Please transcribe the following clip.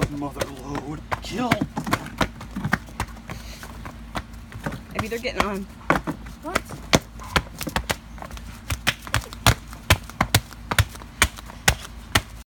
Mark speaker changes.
Speaker 1: Mother load. Kill.
Speaker 2: Maybe they're getting on.
Speaker 3: What?